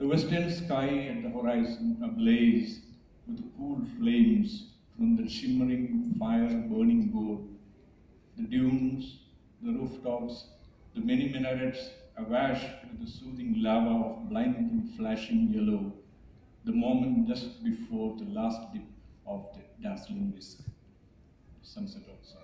The western sky at the horizon ablaze with the cool flames from the shimmering fire-burning gold. The dunes, the rooftops, the many minarets awash with the soothing lava of blinding flashing yellow, the moment just before the last dip of the dazzling disk. Sunset also.